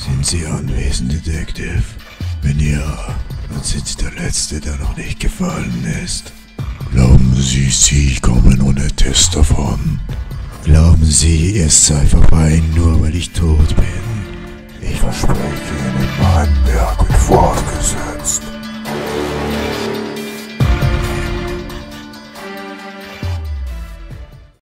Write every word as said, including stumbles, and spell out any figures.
Sind Sie anwesend, Detective? Wenn ja, dann sind Sie der Letzte, der noch nicht gefallen ist. Glauben Sie, Sie kommen ohne Test davon? Glauben Sie, es sei vorbei, nur weil ich tot bin? Ich verspreche Ihnen meinen Berg und Fortgang.